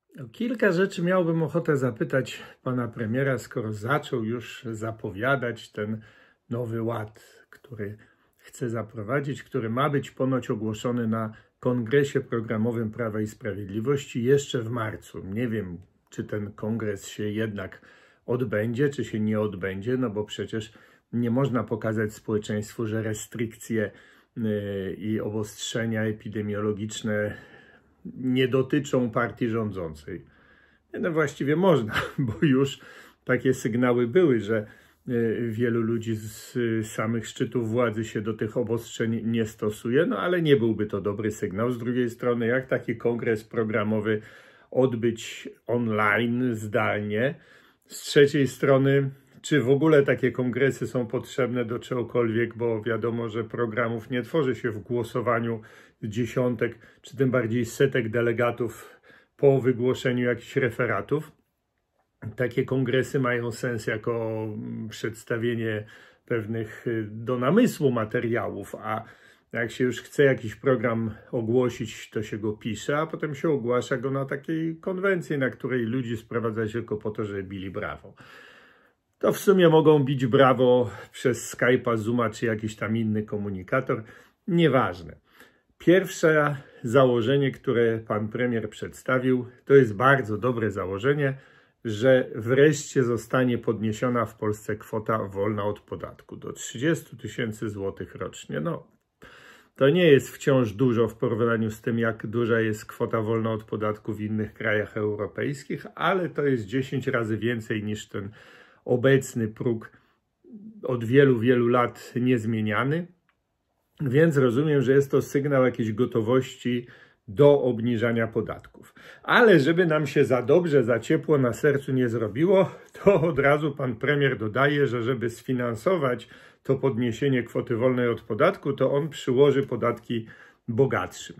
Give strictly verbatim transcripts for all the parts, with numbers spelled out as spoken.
O kilka rzeczy miałbym ochotę zapytać pana premiera, skoro zaczął już zapowiadać ten nowy ład, który chce zaprowadzić, który ma być ponoć ogłoszony na Kongresie Programowym Prawa i Sprawiedliwości jeszcze w marcu. Nie wiem, czy ten kongres się jednak odbędzie, czy się nie odbędzie, no bo przecież nie można pokazać społeczeństwu, że restrykcje i obostrzenia epidemiologiczne nie dotyczą partii rządzącej. No właściwie można, bo już takie sygnały były, że wielu ludzi z samych szczytów władzy się do tych obostrzeń nie stosuje, no ale nie byłby to dobry sygnał. Z drugiej strony, jak taki kongres programowy odbyć online, zdalnie? Z trzeciej strony, czy w ogóle takie kongresy są potrzebne do czegokolwiek, bo wiadomo, że programów nie tworzy się w głosowaniu dziesiątek, czy tym bardziej setek delegatów po wygłoszeniu jakichś referatów. Takie kongresy mają sens jako przedstawienie pewnych do namysłu materiałów, a jak się już chce jakiś program ogłosić, to się go pisze, a potem się ogłasza go na takiej konwencji, na której ludzi sprowadza się tylko po to, żeby bili brawo. To w sumie mogą bić brawo przez Skype'a, Zooma czy jakiś tam inny komunikator. Nieważne. Pierwsze założenie, które pan premier przedstawił, to jest bardzo dobre założenie, że wreszcie zostanie podniesiona w Polsce kwota wolna od podatku do trzydziestu tysięcy złotych rocznie. No, to nie jest wciąż dużo w porównaniu z tym, jak duża jest kwota wolna od podatku w innych krajach europejskich, ale to jest dziesięć razy więcej niż ten obecny próg od wielu, wielu lat niezmieniany. Więc rozumiem, że jest to sygnał jakiejś gotowości do obniżania podatków. Ale żeby nam się za dobrze, za ciepło na sercu nie zrobiło, to od razu pan premier dodaje, że żeby sfinansować to podniesienie kwoty wolnej od podatku, to on przyłoży podatki bogatszym.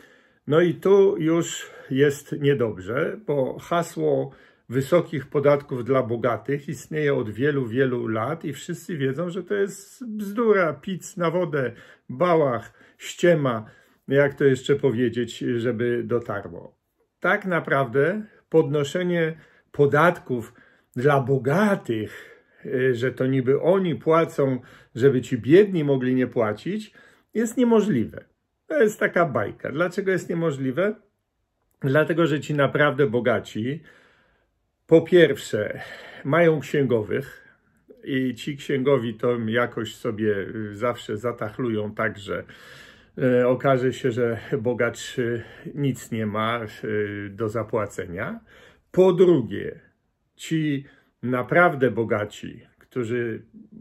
No i tu już jest niedobrze, bo hasło wysokich podatków dla bogatych istnieje od wielu, wielu lat i wszyscy wiedzą, że to jest bzdura, pic na wodę, bałach, ściema, jak to jeszcze powiedzieć, żeby dotarło. Tak naprawdę podnoszenie podatków dla bogatych, że to niby oni płacą, żeby ci biedni mogli nie płacić, jest niemożliwe. To jest taka bajka. Dlaczego jest niemożliwe? Dlatego, że ci naprawdę bogaci po pierwsze mają księgowych i ci księgowi to jakoś sobie zawsze zatachlują tak, że e, okaże się, że bogacz nic nie ma e, do zapłacenia. Po drugie, ci naprawdę bogaci, którzy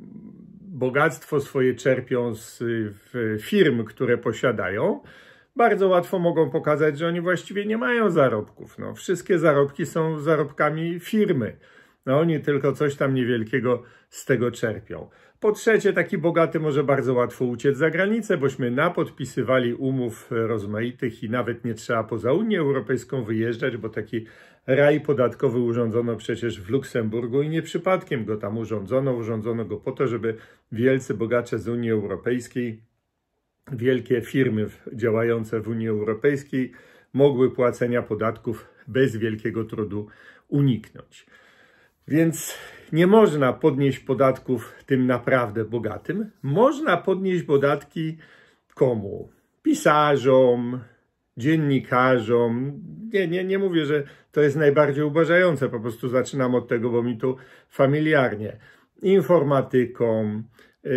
bogactwo swoje czerpią z firm, które posiadają, bardzo łatwo mogą pokazać, że oni właściwie nie mają zarobków. No, wszystkie zarobki są zarobkami firmy. No, oni tylko coś tam niewielkiego z tego czerpią. Po trzecie, taki bogaty może bardzo łatwo uciec za granicę, bośmy napodpisywali umów rozmaitych i nawet nie trzeba poza Unię Europejską wyjeżdżać, bo taki raj podatkowy urządzono przecież w Luksemburgu i nie przypadkiem go tam urządzono. Urządzono go po to, żeby wielcy bogacze z Unii Europejskiej, wielkie firmy działające w Unii Europejskiej mogły płacenia podatków bez wielkiego trudu uniknąć. Więc nie można podnieść podatków tym naprawdę bogatym. Można podnieść podatki komu? Pisarzom, dziennikarzom. Nie, nie, nie mówię, że to jest najbardziej uważające, po prostu zaczynam od tego, bo mi tu familiarnie. Informatykom,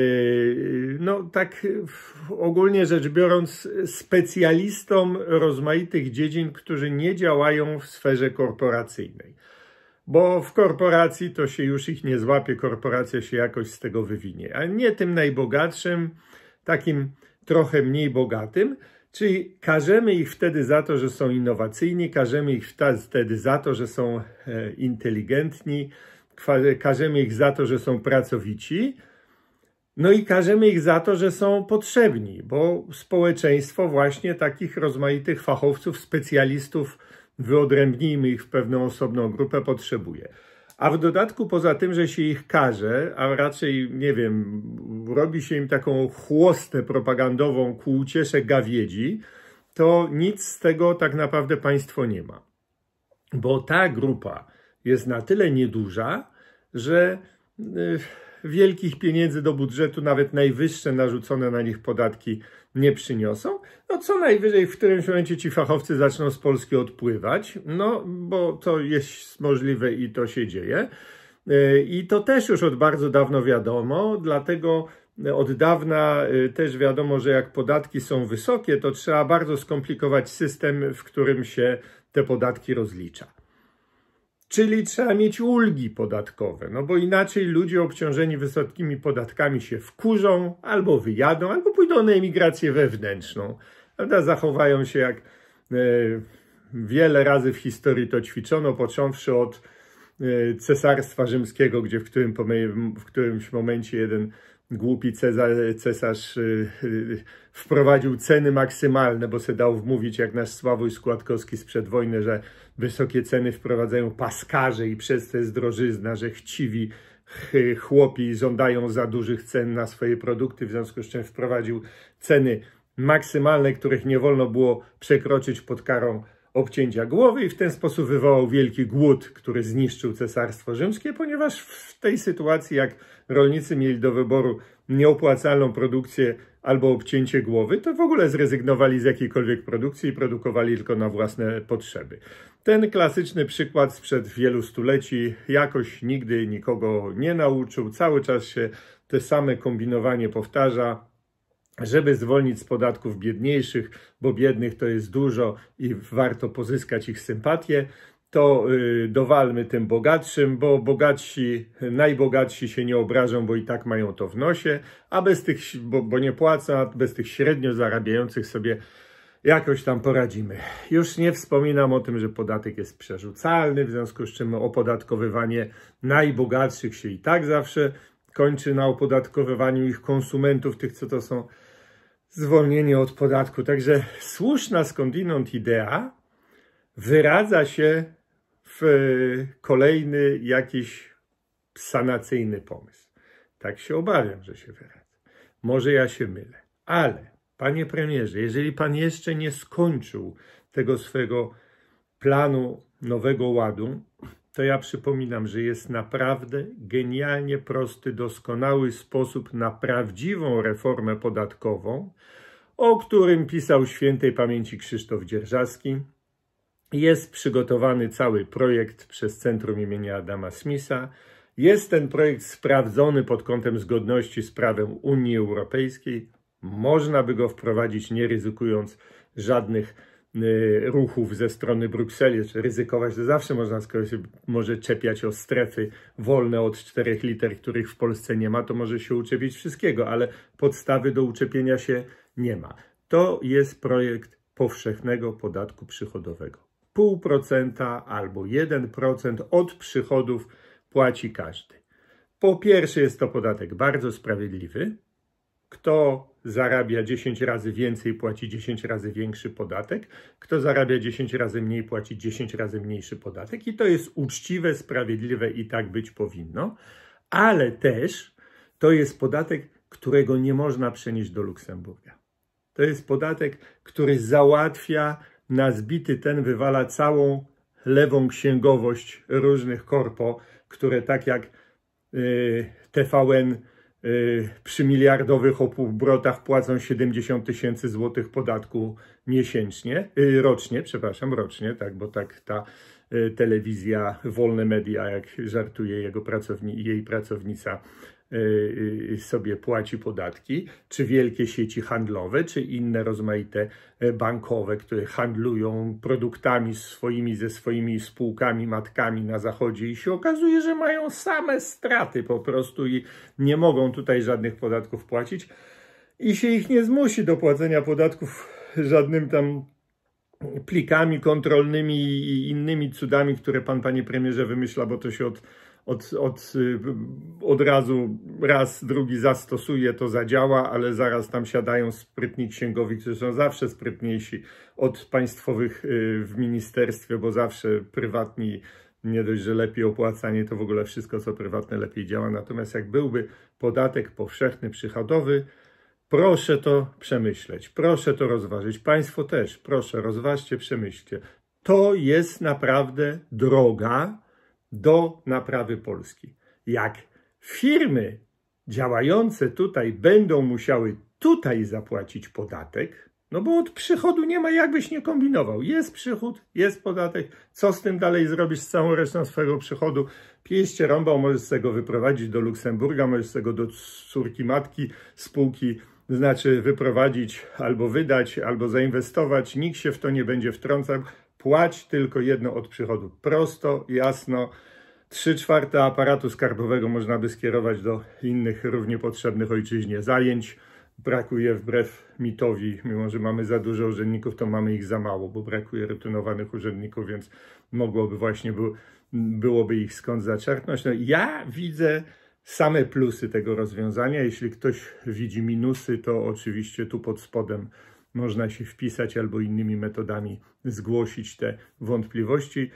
no tak ogólnie rzecz biorąc, specjalistom rozmaitych dziedzin, którzy nie działają w sferze korporacyjnej. Bo w korporacji to się już ich nie złapie, korporacja się jakoś z tego wywinie. A nie tym najbogatszym, takim trochę mniej bogatym, czyli karzemy ich wtedy za to, że są innowacyjni, karzemy ich wtedy za to, że są inteligentni, karzemy ich za to, że są pracowici, no i karzemy ich za to, że są potrzebni, bo społeczeństwo właśnie takich rozmaitych fachowców, specjalistów, wyodrębnijmy ich w pewną osobną grupę, potrzebuje. A w dodatku poza tym, że się ich karze, a raczej, nie wiem, robi się im taką chłostę propagandową ku uciesze gawiedzi, to nic z tego tak naprawdę państwo nie ma. bo ta grupa jest na tyle nieduża, że wielkich pieniędzy do budżetu, nawet najwyższe narzucone na nich podatki nie przyniosą. No co najwyżej w którymś momencie ci fachowcy zaczną z Polski odpływać, no bo to jest możliwe i to się dzieje. I to też już od bardzo dawno wiadomo, dlatego od dawna też wiadomo, że jak podatki są wysokie, to trzeba bardzo skomplikować system, w którym się te podatki rozlicza. Czyli trzeba mieć ulgi podatkowe, no bo inaczej ludzie obciążeni wysokimi podatkami się wkurzą, albo wyjadą, albo pójdą na emigrację wewnętrzną. Prawda? Zachowają się jak e, wiele razy w historii to ćwiczono, począwszy od e, Cesarstwa Rzymskiego, gdzie w, którym, w którymś momencie jeden głupi cesarz, cesarz y, y, wprowadził ceny maksymalne, bo se dał wmówić, jak nasz Sławoj Składkowski sprzed wojny, że wysokie ceny wprowadzają paskarze i przez to jest drożyzna, że chciwi chłopi żądają za dużych cen na swoje produkty, w związku z czym wprowadził ceny maksymalne, których nie wolno było przekroczyć pod karą obcięcia głowy i w ten sposób wywołał wielki głód, który zniszczył Cesarstwo Rzymskie, ponieważ w tej sytuacji, jak rolnicy mieli do wyboru nieopłacalną produkcję albo obcięcie głowy, to w ogóle zrezygnowali z jakiejkolwiek produkcji i produkowali tylko na własne potrzeby. Ten klasyczny przykład sprzed wielu stuleci jakoś nigdy nikogo nie nauczył, cały czas się te same kombinowanie powtarza, żeby zwolnić z podatków biedniejszych, bo biednych to jest dużo i warto pozyskać ich sympatię, to yy, dowalmy tym bogatszym, bo bogatsi, najbogatsi się nie obrażą, bo i tak mają to w nosie, a bez tych, bo, bo nie płacą, a bez tych średnio zarabiających sobie jakoś tam poradzimy. Już nie wspominam o tym, że podatek jest przerzucalny, w związku z czym opodatkowywanie najbogatszych się i tak zawsze kończy na opodatkowywaniu ich konsumentów, tych co to są zwolnieni od podatku. Także słuszna skądinąd idea wyradza się w kolejny jakiś sanacyjny pomysł. Tak się obawiam, że się wyradza. Może ja się mylę, ale panie premierze, jeżeli pan jeszcze nie skończył tego swego planu Nowego Ładu, to ja przypominam, że jest naprawdę genialnie prosty, doskonały sposób na prawdziwą reformę podatkową, o którym pisał świętej pamięci Krzysztof Dzierżawski. Jest przygotowany cały projekt przez Centrum imienia Adama Smitha. Jest ten projekt sprawdzony pod kątem zgodności z prawem Unii Europejskiej. Można by go wprowadzić, nie ryzykując żadnych y, ruchów ze strony Brukseli. Czy ryzykować to zawsze można, skoro się może czepiać o strefy wolne od czterech liter, których w Polsce nie ma, to może się uczepić wszystkiego, ale podstawy do uczepienia się nie ma. To jest projekt powszechnego podatku przychodowego. Pół procenta albo jeden procent od przychodów płaci każdy. Po pierwsze jest to podatek bardzo sprawiedliwy. Kto zarabia dziesięć razy więcej, płaci dziesięć razy większy podatek. Kto zarabia dziesięć razy mniej, płaci dziesięć razy mniejszy podatek. I to jest uczciwe, sprawiedliwe i tak być powinno. Ale też to jest podatek, którego nie można przenieść do Luksemburga. To jest podatek, który załatwia na zbity ten, wywala całą lewą księgowość różnych korpo, które tak jak yy, T V N yy, przy miliardowych obrotach płacą siedemdziesiąt tysięcy złotych podatku miesięcznie, yy, rocznie, przepraszam, rocznie, tak, bo tak ta yy, telewizja Wolne Media, jak żartuje jego pracowni, jej pracownica, sobie płaci podatki, czy wielkie sieci handlowe, czy inne rozmaite bankowe, które handlują produktami swoimi ze swoimi spółkami, matkami na zachodzie i się okazuje, że mają same straty po prostu i nie mogą tutaj żadnych podatków płacić i się ich nie zmusi do płacenia podatków żadnym tam plikami kontrolnymi i innymi cudami, które pan, panie premierze, wymyśla, bo to się od Od, od, od razu raz, drugi zastosuje, to zadziała, ale zaraz tam siadają sprytni księgowi, którzy są zawsze sprytniejsi od państwowych w ministerstwie, bo zawsze prywatni, nie dość, że lepiej opłacanie, to w ogóle wszystko, co prywatne, lepiej działa. Natomiast jak byłby podatek powszechny, przychodowy, proszę to przemyśleć, proszę to rozważyć. Państwo też, proszę, rozważcie, przemyślcie. to jest naprawdę droga do naprawy Polski. Jak firmy działające tutaj będą musiały tutaj zapłacić podatek, no bo od przychodu nie ma, jakbyś nie kombinował. Jest przychód, jest podatek. Co z tym dalej zrobisz z całą resztą swojego przychodu? Pieście rąbał, możesz z tego wyprowadzić do Luksemburga, możesz z tego do córki matki spółki, znaczy wyprowadzić albo wydać, albo zainwestować. Nikt się w to nie będzie wtrącał. Płać tylko jedno od przychodu. Prosto, jasno. Trzy czwarte aparatu skarbowego można by skierować do innych równie potrzebnych ojczyźnie zajęć. Brakuje wbrew mitowi, mimo że mamy za dużo urzędników, to mamy ich za mało, bo brakuje rutynowanych urzędników, więc mogłoby właśnie był, byłoby ich skąd zaczerpnąć. No, ja widzę same plusy tego rozwiązania. Jeśli ktoś widzi minusy, to oczywiście tu pod spodem można się wpisać albo innymi metodami zgłosić te wątpliwości.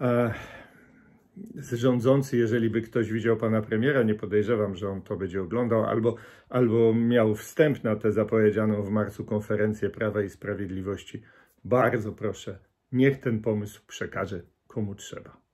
Rządzący, jeżeli by ktoś widział pana premiera, nie podejrzewam, że on to będzie oglądał, albo, albo miał wstęp na tę zapowiedzianą w marcu konferencję Prawa i Sprawiedliwości, bardzo proszę, niech ten pomysł przekaże komu trzeba.